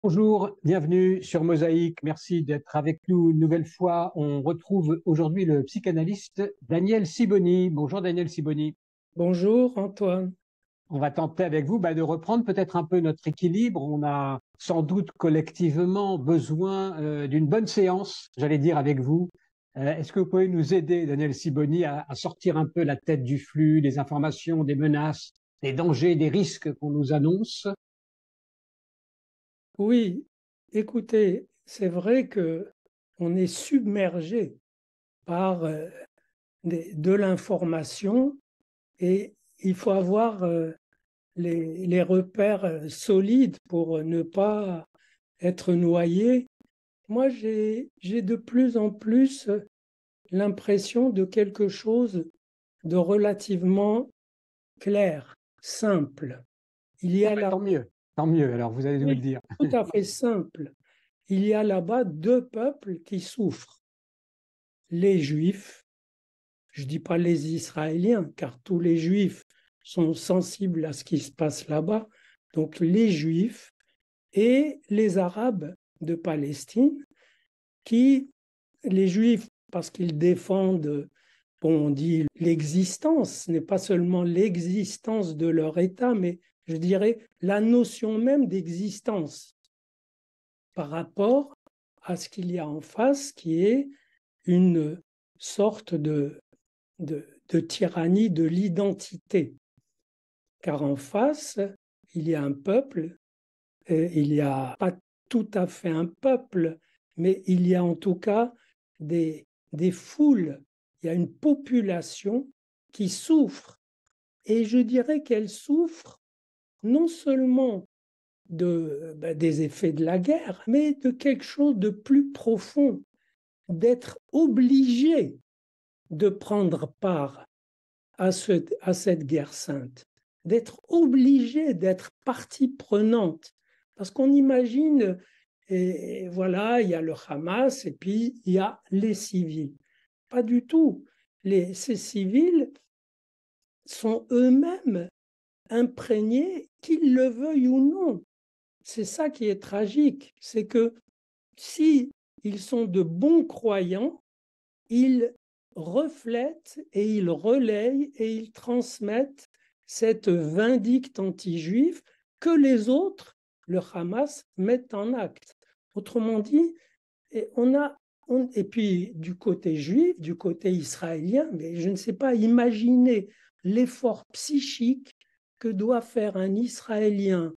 Bonjour, bienvenue sur Mosaïque. Merci d'être avec nous une nouvelle fois. On retrouve aujourd'hui le psychanalyste Daniel Siboni. Bonjour Daniel Siboni. Bonjour Antoine. On va tenter avec vous de reprendre peut-être un peu notre équilibre. On a sans doute collectivement besoin d'une bonne séance, j'allais dire, avec vous. Est-ce que vous pouvez nous aider, Daniel Siboni, à sortir un peu la tête du flux, des informations, des menaces, des dangers, des risques qu'on nous annonce? Oui, écoutez, c'est vrai que on est submergé par de l'information et il faut avoir les repères solides pour ne pas être noyé. Moi, j'ai de plus en plus l'impression de quelque chose de relativement clair, simple. Il y Ah a bah, là, tant mieux, alors vous allez nous le oui, dire. tout à fait simple. Il y a là-bas deux peuples qui souffrent. Les Juifs, je ne dis pas les Israéliens, car tous les Juifs sont sensibles à ce qui se passe là-bas. Donc les Juifs et les Arabes de Palestine, qui, les Juifs, parce qu'ils défendent, bon, on dit l'existence, ce n'est pas seulement l'existence de leur État, mais je dirais la notion même d'existence par rapport à ce qu'il y a en face, qui est une sorte de tyrannie de l'identité. Car en face, il y a un peuple, et il n'y a pas tout à fait un peuple, mais il y a en tout cas des foules, il y a une population qui souffre. Et je dirais qu'elle souffre non seulement des effets de la guerre, mais de quelque chose de plus profond, d'être obligé de prendre part à cette guerre sainte, d'être obligé d'être partie prenante. Parce qu'on imagine, et voilà, il y a le Hamas et puis il y a les civils. Pas du tout. Ces civils sont eux-mêmes imprégnés, qu'ils le veuillent ou non. C'est ça qui est tragique, c'est que si ils sont de bons croyants, ils reflètent et ils relayent et ils transmettent cette vindicte anti-juive que les autres, le Hamas, mettent en acte. Autrement dit, et puis du côté juif, du côté israélien, mais je ne sais pas, imaginer l'effort psychique que doit faire un Israélien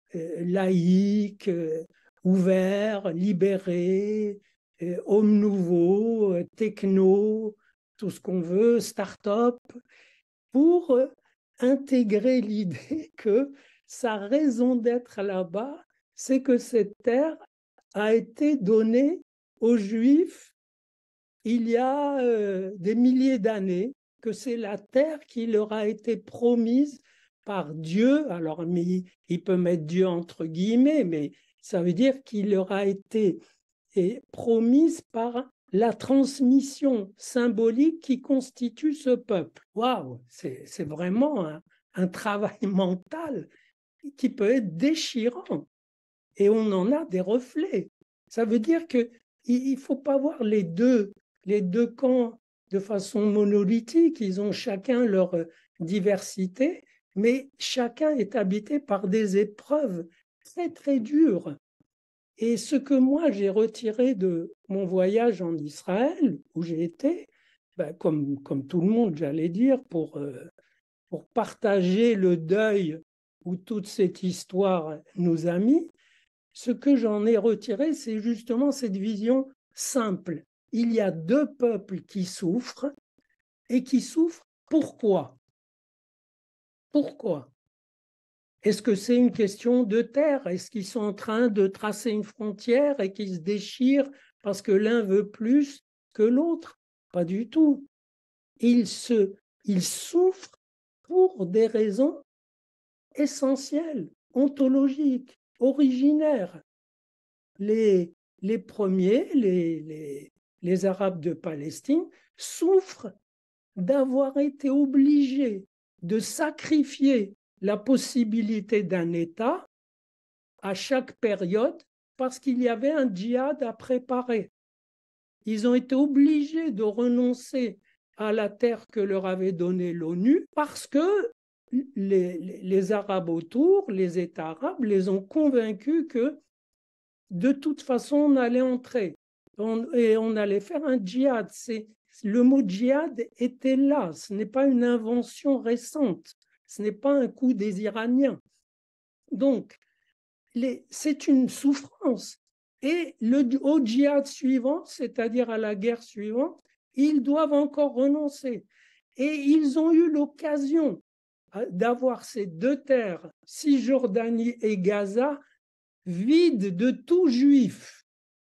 laïque, ouvert, libéré, homme nouveau, techno, tout ce qu'on veut, start-up, pour intégrer l'idée que sa raison d'être là-bas, c'est que cette terre a été donnée aux Juifs il y a des milliers d'années, que c'est la terre qui leur a été promise par Dieu. Alors, mais il peut mettre Dieu entre guillemets, mais ça veut dire qu'il leur a été promise par la transmission symbolique qui constitue ce peuple. Waouh, c'est vraiment un travail mental qui peut être déchirant. Et on en a des reflets. Ça veut dire qu'il ne faut pas voir les deux camps de façon monolithique. Ils ont chacun leur diversité, mais chacun est habité par des épreuves très, très dures. Et ce que moi j'ai retiré de mon voyage en Israël, où j'ai été, comme tout le monde, j'allais dire, pour partager le deuil où toute cette histoire nous a mis, ce que j'en ai retiré, c'est justement cette vision simple. Il y a deux peuples qui souffrent et qui souffrent pourquoi? Pourquoi? Est-ce que c'est une question de terre? Est-ce qu'ils sont en train de tracer une frontière et qu'ils se déchirent parce que l'un veut plus que l'autre? Pas du tout. Ils, ils souffrent pour des raisons essentielles, ontologiques, originaires. Les premiers, les Arabes de Palestine, souffrent d'avoir été obligés de sacrifier la possibilité d'un État à chaque période parce qu'il y avait un djihad à préparer. Ils ont été obligés de renoncer à la terre que leur avait donnée l'ONU parce que les Arabes autour, les États arabes, les ont convaincus que de toute façon, on allait entrer et on allait faire un djihad. Le mot djihad était là, ce n'est pas une invention récente, ce n'est pas un coup des Iraniens. Donc, c'est une souffrance. Et au djihad suivant, c'est-à-dire à la guerre suivante, ils doivent encore renoncer. Et ils ont eu l'occasion d'avoir ces deux terres, Cisjordanie et Gaza, vides de tout juif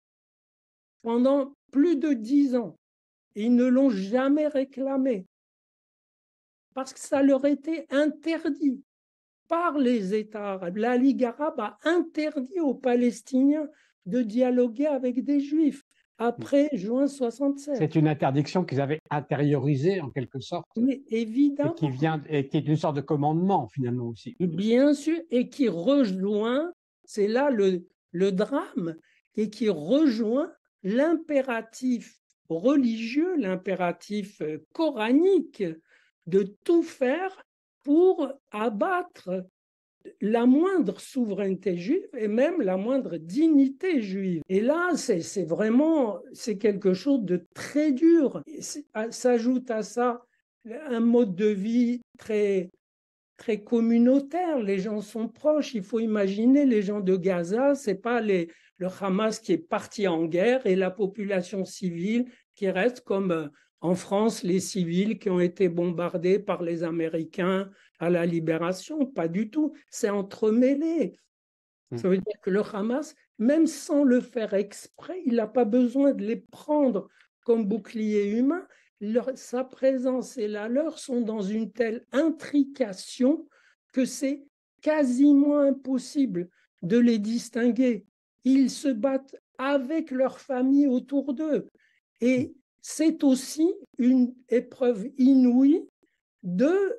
pendant plus de 10 ans. Ils ne l'ont jamais réclamé parce que ça leur était interdit par les États arabes. La Ligue arabe a interdit aux Palestiniens de dialoguer avec des Juifs après juin 67. C'est une interdiction qu'ils avaient intériorisée en quelque sorte. Mais évidemment. Et qui est une sorte de commandement finalement aussi. Bien sûr, et qui rejoint, c'est là le drame, et qui rejoint l'impératif religieux, l'impératif coranique de tout faire pour abattre la moindre souveraineté juive et même la moindre dignité juive. Et là, c'est vraiment, c'est quelque chose de très dur. S'ajoute à ça un mode de vie très communautaire, les gens sont proches. Il faut imaginer les gens de Gaza, c'est pas le Hamas qui est parti en guerre et la population civile qui reste comme en France, les civils qui ont été bombardés par les Américains à la libération. Pas du tout, c'est entremêlé. Ça veut dire que le Hamas, même sans le faire exprès, il n'a pas besoin de les prendre comme bouclier humain. Sa présence et la leur sont dans une telle intrication que c'est quasiment impossible de les distinguer. Ils se battent avec leur famille autour d'eux. Et c'est aussi une épreuve inouïe de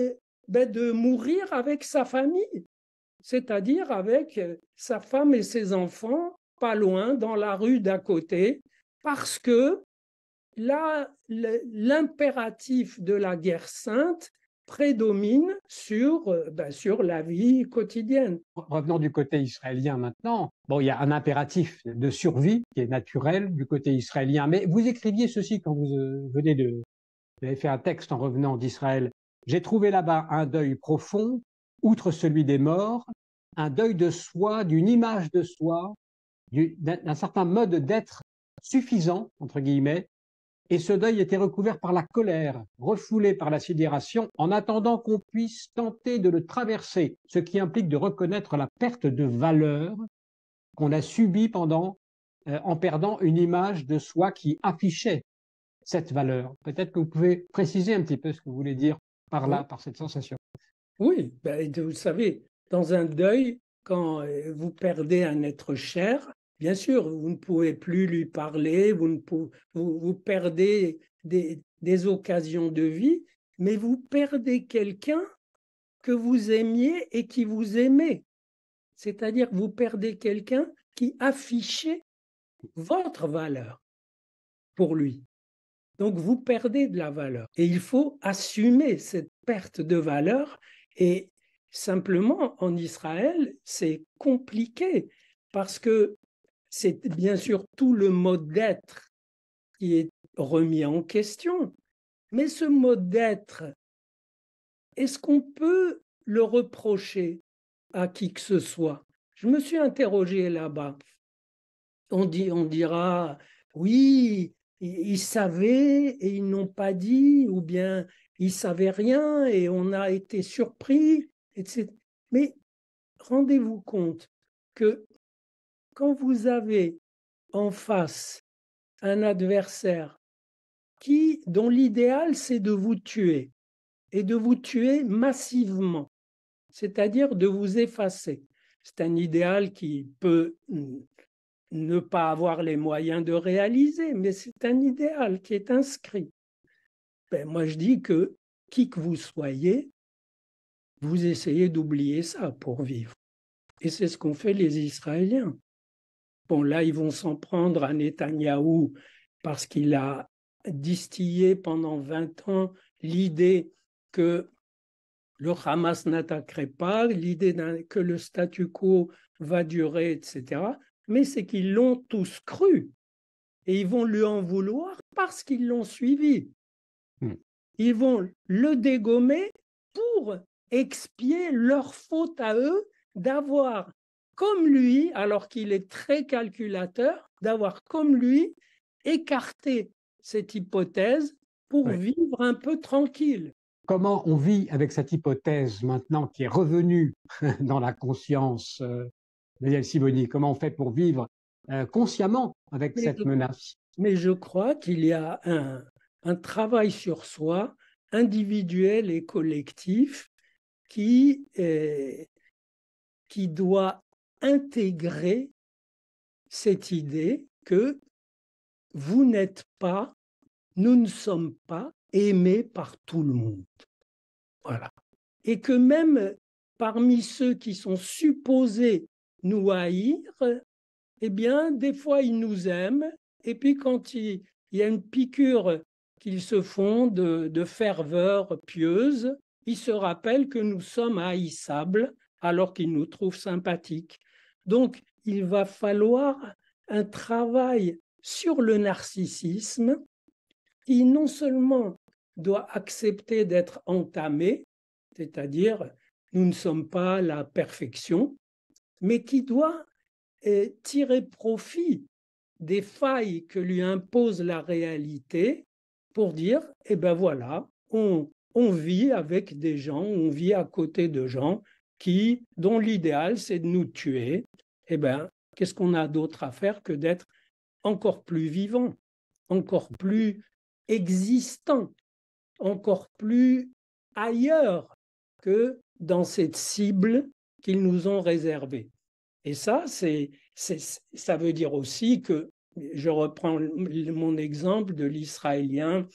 mourir avec sa famille, c'est-à-dire avec sa femme et ses enfants, pas loin, dans la rue d'à côté, parce que là, l'impératif de la guerre sainte prédomine sur la vie quotidienne. Revenons du côté israélien maintenant. Bon, il y a un impératif de survie qui est naturel du côté israélien, mais vous écriviez ceci quand vous vous avez fait un texte en revenant d'Israël. J'ai trouvé là-bas un deuil profond, outre celui des morts, un deuil de soi, d'une image de soi, d'un certain mode d'être suffisant, entre guillemets, et ce deuil était recouvert par la colère, refoulé par la sidération, en attendant qu'on puisse tenter de le traverser, ce qui implique de reconnaître la perte de valeur qu'on a subie en perdant une image de soi qui affichait cette valeur. Peut-être que vous pouvez préciser un petit peu ce que vous voulez dire par là, par cette sensation. Oui, vous savez, dans un deuil, quand vous perdez un être cher, bien sûr, vous ne pouvez plus lui parler, vous perdez des occasions de vie, mais vous perdez quelqu'un que vous aimiez et qui vous aimait. C'est-à-dire que vous perdez quelqu'un qui affichait votre valeur pour lui. Donc, vous perdez de la valeur. Et il faut assumer cette perte de valeur. Et simplement, en Israël, c'est compliqué parce que c'est bien sûr tout le mode d'être qui est remis en question. Mais ce mode d'être, est-ce qu'on peut le reprocher à qui que ce soit? Je me suis interrogé là-bas. On dira, oui, ils savaient et ils n'ont pas dit, ou bien ils savaient rien et on a été surpris, etc. Mais rendez-vous compte que quand vous avez en face un adversaire dont l'idéal c'est de vous tuer et de vous tuer massivement, c'est-à-dire de vous effacer. C'est un idéal qui peut ne pas avoir les moyens de réaliser, mais c'est un idéal qui est inscrit. Moi, je dis que qui que vous soyez, vous essayez d'oublier ça pour vivre. Et c'est ce qu'ont fait les Israéliens. Bon, là, ils vont s'en prendre à Netanyahou parce qu'il a distillé pendant 20 ans l'idée que le Hamas n'attaquerait pas, l'idée que le statu quo va durer, etc. Mais c'est qu'ils l'ont tous cru et ils vont lui en vouloir parce qu'ils l'ont suivi. Ils vont le dégommer pour expier leur faute à eux d'avoir, comme lui, alors qu'il est très calculateur, d'avoir comme lui écarté cette hypothèse pour vivre un peu tranquille. Comment on vit avec cette hypothèse maintenant qui est revenue dans la conscience de Daniel Sibony? Comment on fait pour vivre consciemment avec cette menace? Mais je crois qu'il y a un travail sur soi, individuel et collectif, qui doit intégrer cette idée que vous n'êtes pas, nous ne sommes pas aimés par tout le monde. Voilà. Et que même parmi ceux qui sont supposés nous haïr, eh bien, des fois, ils nous aiment. Et puis, quand il y a une piqûre qu'ils se font de ferveur pieuse, ils se rappellent que nous sommes haïssables alors qu'ils nous trouvent sympathiques. Donc, il va falloir un travail sur le narcissisme qui non seulement doit accepter d'être entamé, c'est-à-dire nous ne sommes pas la perfection, mais qui doit tirer profit des failles que lui impose la réalité pour dire, eh ben voilà, on vit avec des gens, on vit à côté de gens dont l'idéal c'est de nous tuer. Eh ben, qu'est-ce qu'on a d'autre à faire que d'être encore plus vivant, encore plus existant, encore plus ailleurs que dans cette cible qu'ils nous ont réservée. Et ça, ça veut dire aussi que, je reprends mon exemple de l'Israélien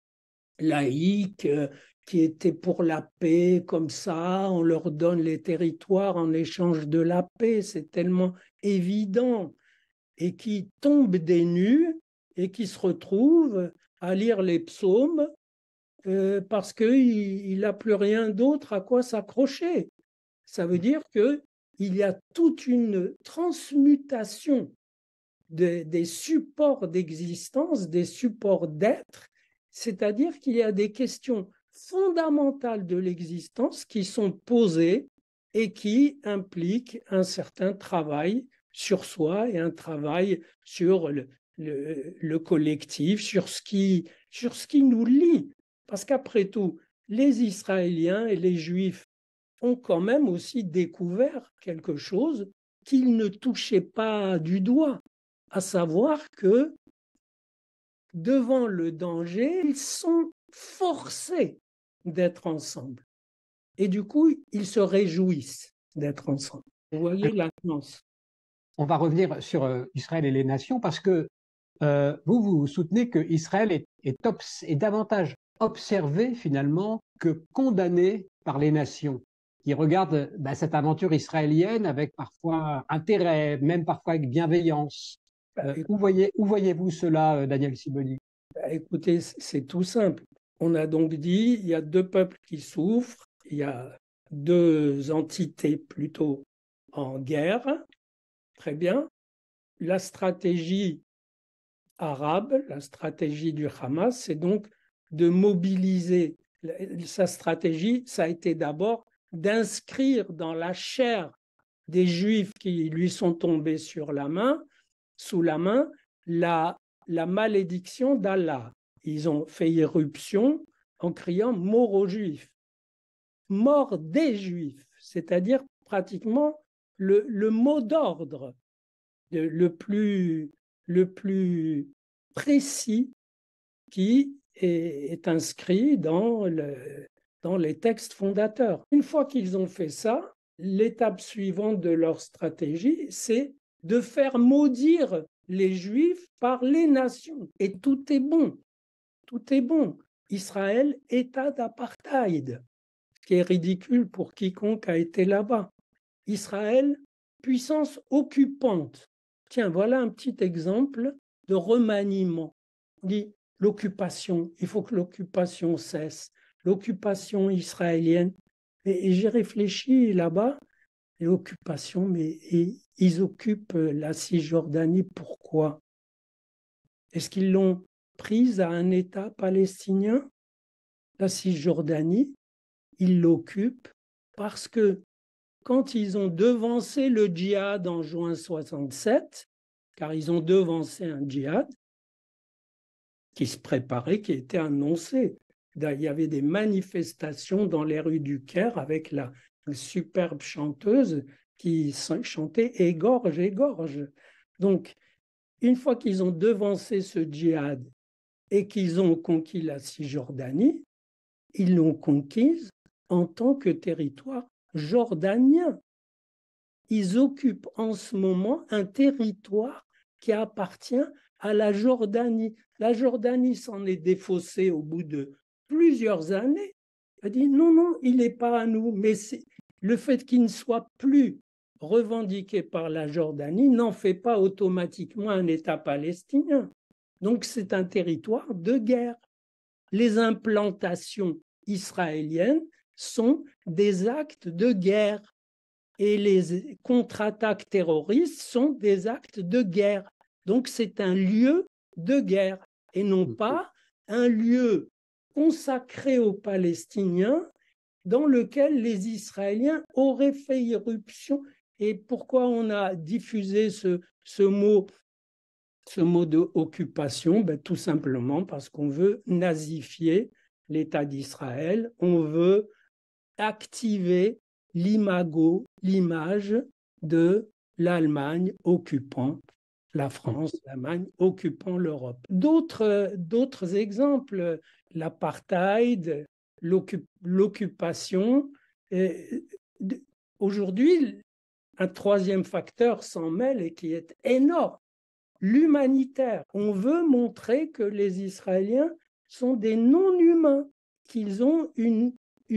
laïque qui était pour la paix, comme ça, on leur donne les territoires en échange de la paix, c'est tellement évident, et qui tombe des nues et qui se retrouve à lire les psaumes parce qu'il n'a plus rien d'autre à quoi s'accrocher. Ça veut dire qu'il y a toute une transmutation des supports d'existence, des supports d'être, c'est-à-dire qu'il y a des questions fondamentales de l'existence qui sont posées et qui impliquent un certain travail sur soi et un travail sur le collectif, sur ce qui nous lie. Parce qu'après tout, les Israéliens et les Juifs ont quand même aussi découvert quelque chose qu'ils ne touchaient pas du doigt, à savoir que devant le danger, ils sont forcés d'être ensemble. Et du coup, ils se réjouissent d'être ensemble. Vous voyez la nuance. On va revenir sur Israël et les nations parce que vous soutenez que Israël est davantage observé finalement que condamné par les nations qui regardent cette aventure israélienne avec parfois intérêt, même parfois avec bienveillance. Où voyez-vous cela, Daniel Sibony? Écoutez, c'est tout simple. On a donc dit, il y a deux peuples qui souffrent, il y a deux entités plutôt en guerre. Très bien. La stratégie arabe, la stratégie du Hamas, c'est donc de mobiliser. Sa stratégie, ça a été d'abord d'inscrire dans la chair des Juifs qui lui sont tombés sous la main, la malédiction d'Allah. Ils ont fait irruption en criant mort aux Juifs, mort des Juifs, c'est-à-dire pratiquement le mot d'ordre le plus précis qui est inscrit dans les textes fondateurs. Une fois qu'ils ont fait ça, l'étape suivante de leur stratégie, c'est de faire maudire les Juifs par les nations. Et tout est bon. Tout est bon. Israël, État d'apartheid, ce qui est ridicule pour quiconque a été là-bas. Israël, puissance occupante. Tiens, voilà un petit exemple de remaniement. On dit l'occupation, il faut que l'occupation cesse, l'occupation israélienne. Et j'ai réfléchi là-bas, l'occupation, mais ils occupent la Cisjordanie, pourquoi? Est-ce qu'ils l'ont prise à un État palestinien? La Cisjordanie, ils l'occupent parce que quand ils ont devancé le djihad en juin 67, car ils ont devancé un djihad qui se préparait, qui était annoncé. Il y avait des manifestations dans les rues du Caire avec la superbe chanteuse qui chantait Égorge, égorge. Donc, une fois qu'ils ont devancé ce djihad et qu'ils ont conquis la Cisjordanie, ils l'ont conquise en tant que territoire jordanien. Ils occupent en ce moment un territoire qui appartient à la Jordanie. La Jordanie s'en est défaussée au bout de plusieurs années. Elle a dit non, non, il n'est pas à nous. Mais le fait qu'il ne soit plus revendiqué par la Jordanie n'en fait pas automatiquement un État palestinien. Donc c'est un territoire de guerre. Les implantations israéliennes sont des actes de guerre et les contre-attaques terroristes sont des actes de guerre. Donc c'est un lieu de guerre et non pas un lieu consacré aux Palestiniens dans lequel les Israéliens auraient fait irruption. Et pourquoi on a diffusé ce mot d'occupation? Tout simplement parce qu'on veut nazifier l'État d'Israël, on veut activer l'imago, l'image de l'Allemagne occupant la France, l'Allemagne occupant l'Europe. D'autres exemples, l'apartheid, l'occupation. Aujourd'hui, un troisième facteur s'en mêle et qui est énorme, l'humanitaire. On veut montrer que les Israéliens sont des non-humains, qu'ils ont une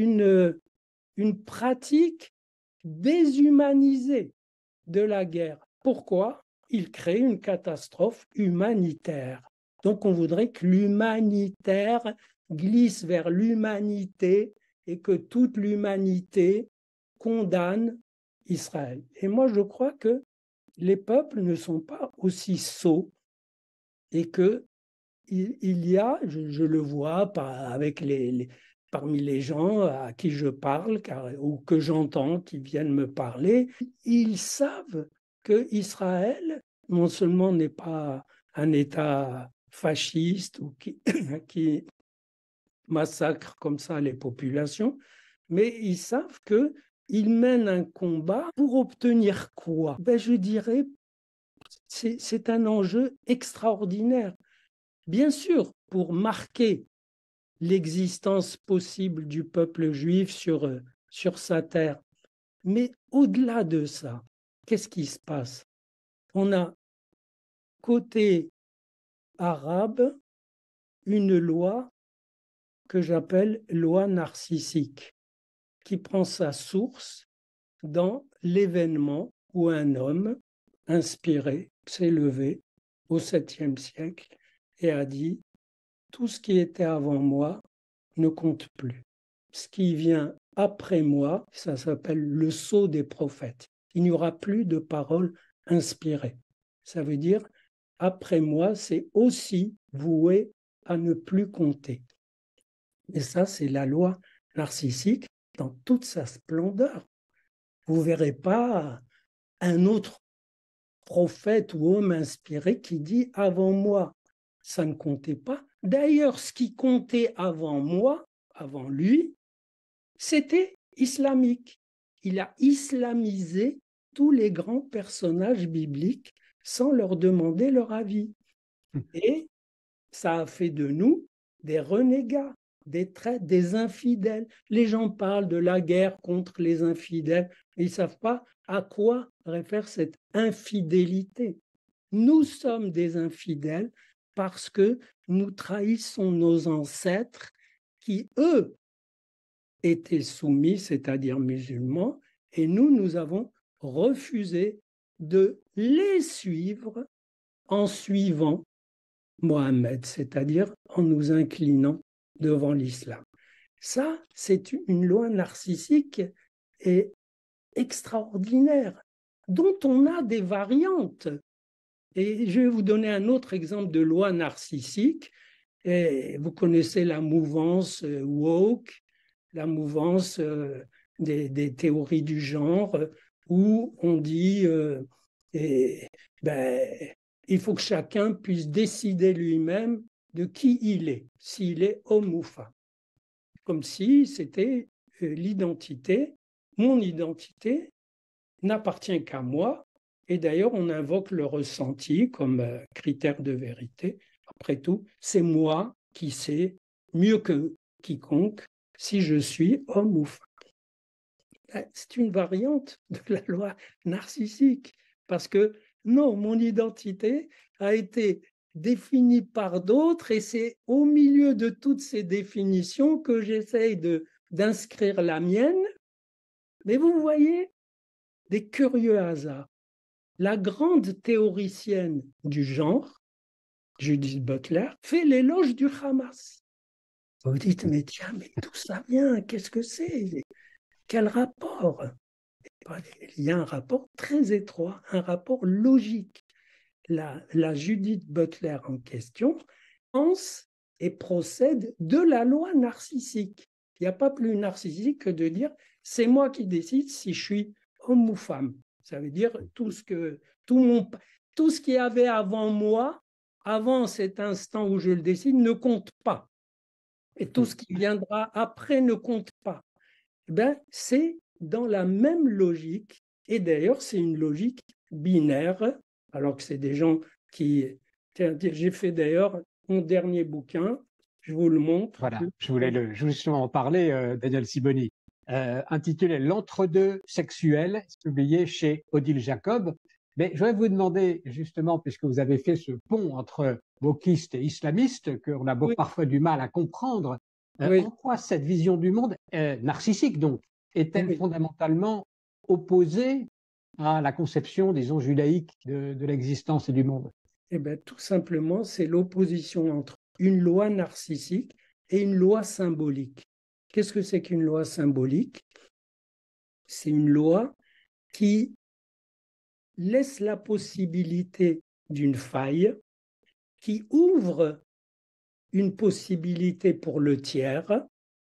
pratique déshumanisée de la guerre. Pourquoi? Ils créent une catastrophe humanitaire. Donc on voudrait que l'humanitaire glisse vers l'humanité et que toute l'humanité condamne Israël. Et moi je crois que les peuples ne sont pas aussi sots et que il y a, je le vois avec parmi les gens à qui je parle ou que j'entends qui viennent me parler, ils savent que Israël non seulement n'est pas un État fasciste ou qui massacre comme ça les populations, mais ils savent qu'ils mènent un combat pour obtenir quoi? Je dirais, c'est un enjeu extraordinaire. Bien sûr, pour marquer l'existence possible du peuple juif sur sa terre. Mais au-delà de ça, qu'est-ce qui se passe? On a, côté arabe, une loi que j'appelle loi narcissique, qui prend sa source dans l'événement où un homme inspiré s'est levé au 7e siècle et a dit « Tout ce qui était avant moi ne compte plus. Ce qui vient après moi, ça s'appelle le sceau des prophètes. Il n'y aura plus de paroles inspirées. Ça veut dire, après moi, c'est aussi voué à ne plus compter. » Et ça, c'est la loi narcissique dans toute sa splendeur. Vous ne verrez pas un autre prophète ou homme inspiré qui dit « avant moi ». Ça ne comptait pas. D'ailleurs, ce qui comptait avant moi, avant lui, c'était islamique. Il a islamisé tous les grands personnages bibliques sans leur demander leur avis. Et ça a fait de nous des renégats, des traîtres, des infidèles. Les gens parlent de la guerre contre les infidèles, mais ils ne savent pas à quoi réfère cette infidélité. Nous sommes des infidèles parce que nous trahissons nos ancêtres qui, eux, étaient soumis, c'est-à-dire musulmans, et nous avons refusé de les suivre en suivant Mohammed, c'est-à-dire en nous inclinant devant l'islam. Ça, c'est une loi narcissique et extraordinaire, dont on a des variantes. Et je vais vous donner un autre exemple de loi narcissique. Et vous connaissez la mouvance woke, la mouvance des théories du genre, où on dit il faut que chacun puisse décider lui-même de qui il est, s'il est homme ou femme. Comme si c'était l'identité, mon identité n'appartient qu'à moi. Et d'ailleurs, on invoque le ressenti comme critère de vérité. Après tout, c'est moi qui sais mieux que quiconque si je suis homme ou femme. C'est une variante de la loi narcissique, parce que non, mon identité a été définie par d'autres et c'est au milieu de toutes ces définitions que j'essaye d'inscrire la mienne. Mais vous voyez, des curieux hasards. La grande théoricienne du genre, Judith Butler, fait l'éloge du Hamas. Vous dites, mais tiens, mais d'où ça vient? Qu'est-ce que c'est? Quel rapport? Il y a un rapport très étroit, un rapport logique. La Judith Butler en question pense et procède de la loi narcissique. Il n'y a pas plus narcissique que de dire c'est moi qui décide si je suis homme ou femme. Ça veut dire tout ce qu'il y avait avant moi, avant cet instant où je le décide, ne compte pas. Et tout ce qui viendra après ne compte pas. Ben, c'est dans la même logique, et d'ailleurs c'est une logique binaire, alors que c'est des gens qui... J'ai fait d'ailleurs mon dernier bouquin, je vous le montre. Voilà, je voulais justement en parler, Daniel Sibony, intitulé L'entre-deux sexuel, publié chez Odile Jacob. Mais je voudrais vous demander, justement, puisque vous avez fait ce pont entre wokistes et islamistes, qu'on a Oui, parfois du mal à comprendre, oui, en quoi cette vision du monde, narcissique donc, est-elle oui. fondamentalement opposée à la conception, disons, judaïque de l'existence et du monde? Eh bien, tout simplement, c'est l'opposition entre une loi narcissique et une loi symbolique. Qu'est-ce que c'est qu'une loi symbolique? C'est une loi qui laisse la possibilité d'une faille, qui ouvre une possibilité pour le tiers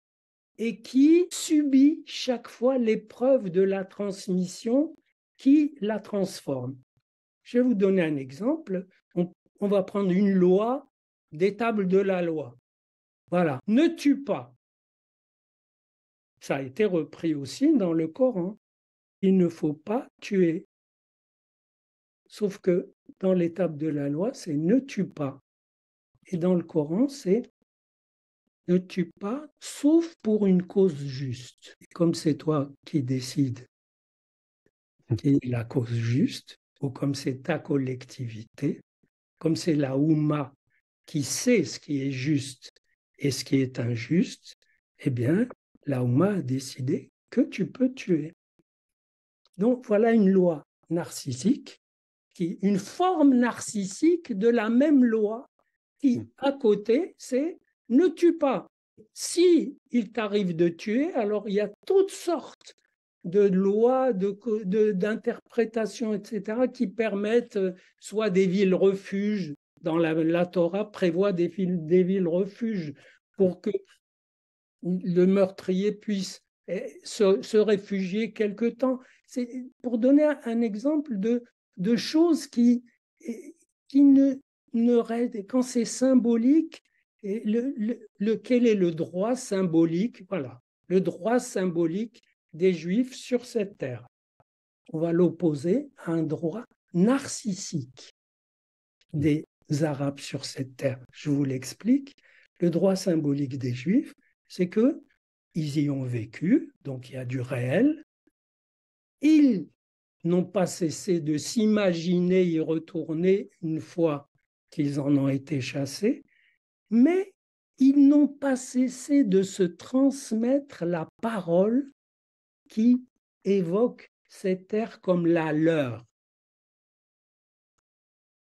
et qui subit chaque fois l'épreuve de la transmission qui la transforme. Je vais vous donner un exemple. On va prendre une loi des tables de la loi. Voilà, ne tue pas. Ça a été repris aussi dans le Coran. Il ne faut pas tuer. Sauf que dans les tables de la loi, c'est ne tue pas. Et dans le Coran, c'est ne tue pas, sauf pour une cause juste. Et comme c'est toi qui décides quelle est la cause juste, ou comme c'est ta collectivité, comme c'est la Oumma qui sait ce qui est juste et ce qui est injuste, eh bien, la Oumma a décidé que tu peux tuer. Donc, voilà une loi narcissique, une forme narcissique de la même loi qui, à côté, c'est ne tue pas. Si il t'arrive de tuer, alors il y a toutes sortes de lois, d'interprétations, etc., qui permettent soit des villes refuges, dans la Torah prévoit des villes refuges pour que le meurtrier puisse se réfugier quelque temps. C'est pour donner un exemple de choses qui ne quand c'est symbolique, et quel est le droit symbolique? Voilà, le droit symbolique des Juifs sur cette terre. On va l'opposer à un droit narcissique des Arabes sur cette terre. Je vous l'explique. Le droit symbolique des Juifs, c'est que ils y ont vécu, donc il y a du réel. Ils n'ont pas cessé de s'imaginer y retourner une fois qu'ils en ont été chassés, mais ils n'ont pas cessé de se transmettre la parole qui évoque cette terre comme la leur.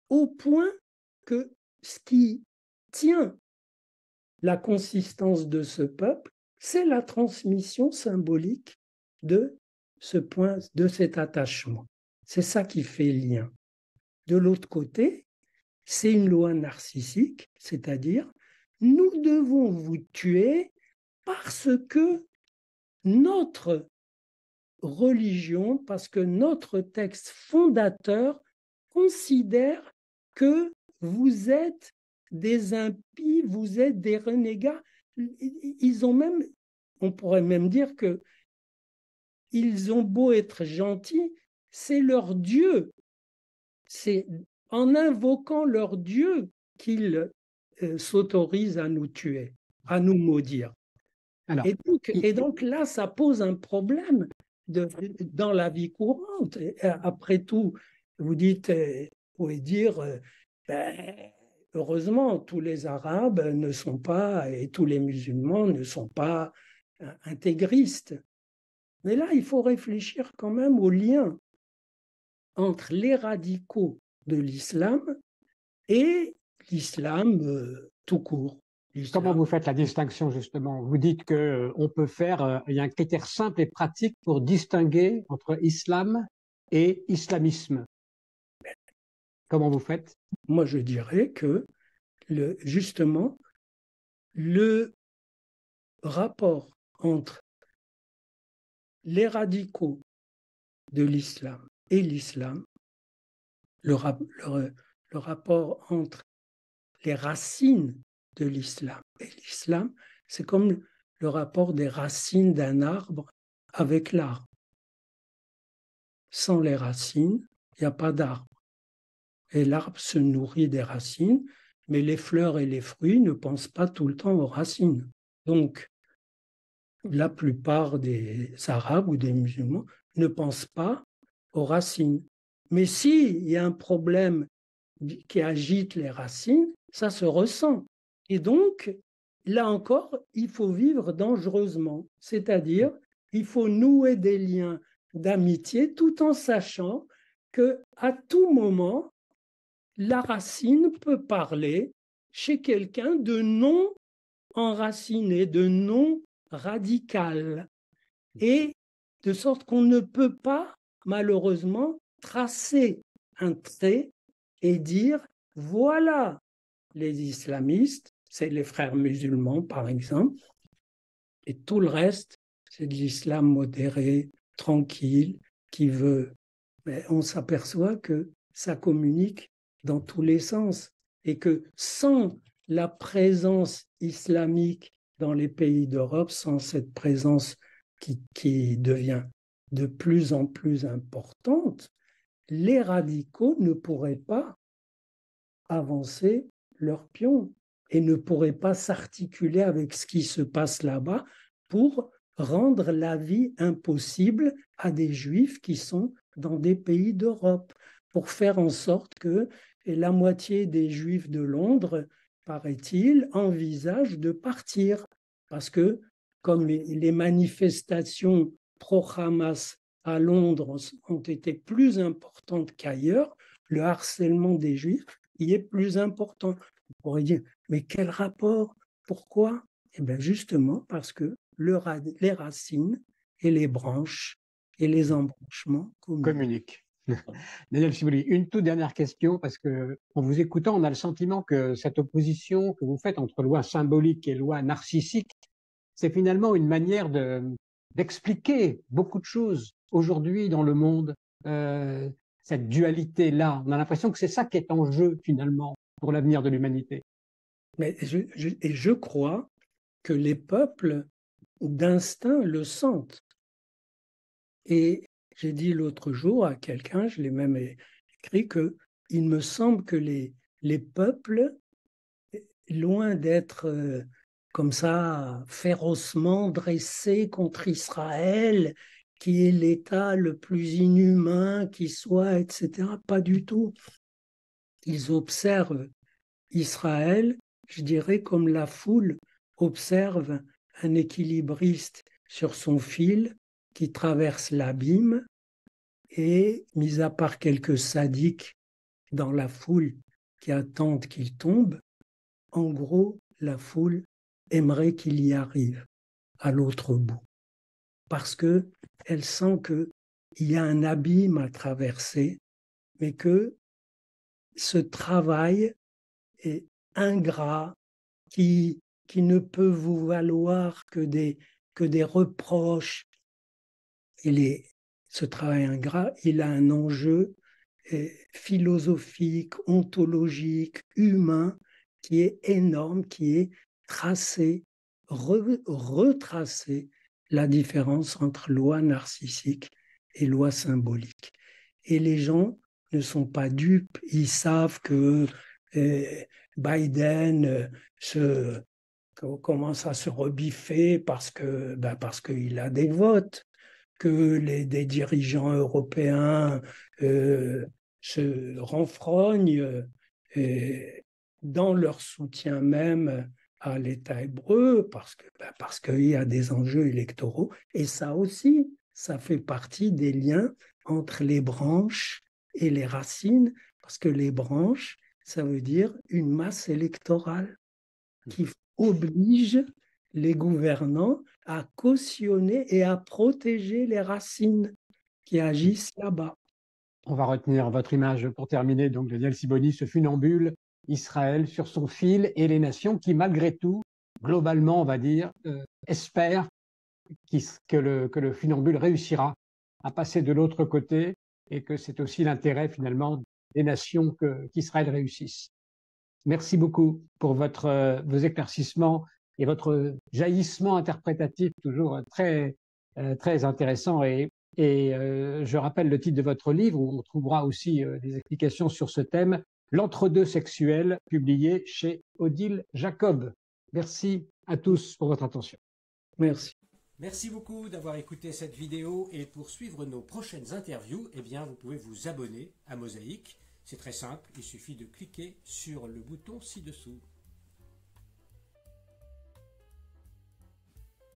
au point que ce qui tient la consistance de ce peuple, c'est la transmission symbolique de ce point, de cet attachement. C'est ça qui fait lien. De l'autre côté, c'est une loi narcissique, c'est-à-dire nous devons vous tuer parce que notre religion, parce que notre texte fondateur considère que vous êtes des impies, vous êtes des renégats. Ils ont même, on pourrait même dire que ils ont beau être gentils, c'est leur Dieu. C'est en invoquant leur Dieu qu'ils s'autorisent à nous tuer, à nous maudire. Alors, Et donc là, ça pose un problème dans la vie courante. Et après tout, vous dites, vous pouvez dire, ben, heureusement, tous les Arabes ne sont pas, et tous les musulmans ne sont pas intégristes. Mais là, il faut réfléchir quand même au lien entre les radicaux de l'islam et l'islam tout court. comment vous faites la distinction justement? Vous dites que on peut faire, il y a un critère simple et pratique pour distinguer entre islam et islamisme. Comment vous faites? Moi, je dirais que justement, le rapport entre les radicaux de l'islam et l'islam, le rapport entre les racines de l'islam et l'islam, c'est comme le rapport des racines d'un arbre avec l'arbre. Sans les racines, il n'y a pas d'arbre. Et l'arbre se nourrit des racines, mais les fleurs et les fruits ne pensent pas tout le temps aux racines. Donc, la plupart des Arabes ou des musulmans ne pensent pas aux racines. Mais s'il y a un problème qui agite les racines, ça se ressent. Et donc, là encore, il faut vivre dangereusement, c'est-à-dire il faut nouer des liens d'amitié tout en sachant qu'à tout moment, la racine peut parler chez quelqu'un de non enraciné, de non radical, et de sorte qu'on ne peut pas, malheureusement, tracer un trait et dire, voilà, les islamistes, c'est les frères musulmans, par exemple, et tout le reste, c'est de l'islam modéré, tranquille, qui veut. Mais on s'aperçoit que ça communique dans tous les sens et que sans la présence islamique dans les pays d'Europe, sans cette présence qui devient de plus en plus importante, les radicaux ne pourraient pas avancer leurs pions et ne pourraient pas s'articuler avec ce qui se passe là-bas pour rendre la vie impossible à des juifs qui sont dans des pays d'Europe, pour faire en sorte que la moitié des juifs de Londres, paraît-il, envisagent de partir. Parce que comme les manifestations pro-Hamas à Londres ont été plus importantes qu'ailleurs, le harcèlement des juifs y est plus important. On pourrait dire, mais quel rapport? Pourquoi? Eh bien justement parce que les racines et les branches et les embranchements communiquent. Daniel Chibolli, une toute dernière question, parce que en vous écoutant, on a le sentiment que cette opposition que vous faites entre loi symbolique et loi narcissique, c'est finalement une manière d'expliquer beaucoup de choses aujourd'hui dans le monde. Cette dualité-là, on a l'impression que c'est ça qui est en jeu finalement pour l'avenir de l'humanité. Mais je crois que les peuples d'instinct le sentent. Et j'ai dit l'autre jour à quelqu'un, je l'ai même écrit, qu'il me semble que les peuples, loin d'être comme ça férocement dressés contre Israël, qui est l'État le plus inhumain qui soit, etc., pas du tout. Ils observent Israël, je dirais, comme la foule observe un équilibriste sur son fil qui traverse l'abîme et, mis à part quelques sadiques dans la foule qui attendent qu'il tombe, en gros, la foule aimerait qu'il y arrive à l'autre bout, parce qu'elle sent qu'il y a un abîme à traverser, mais que ce travail est ingrat, qui ne peut vous valoir que des reproches. Ce travail ingrat, il a un enjeu philosophique, ontologique, humain, qui est énorme, qui est tracer, retracer la différence entre loi narcissique et loi symbolique. Et les gens ne sont pas dupes, ils savent que Biden commence à se rebiffer parce qu'il a des votes, que des dirigeants européens se renfrognent dans leur soutien même à l'État hébreu, parce qu'il y a des enjeux électoraux. Et ça aussi, ça fait partie des liens entre les branches et les racines, parce que les branches, ça veut dire une masse électorale qui oblige les gouvernants à cautionner et à protéger les racines qui agissent là-bas. On va retenir votre image pour terminer, donc, de Daniel Sibony, ce funambule Israël sur son fil, et les nations qui, malgré tout, globalement, on va dire, espèrent que le funambule réussira à passer de l'autre côté, et que c'est aussi l'intérêt, finalement, des nations qu'Israël réussisse. Merci beaucoup pour vos éclaircissements et votre jaillissement interprétatif, toujours très, très intéressant. Et je rappelle le titre de votre livre, où on trouvera aussi des explications sur ce thème, L'entre-deux sexuel, publié chez Odile Jacob. Merci à tous pour votre attention. Merci. Merci beaucoup d'avoir écouté cette vidéo, et pour suivre nos prochaines interviews, eh bien, vous pouvez vous abonner à Mosaïque. C'est très simple, il suffit de cliquer sur le bouton ci-dessous.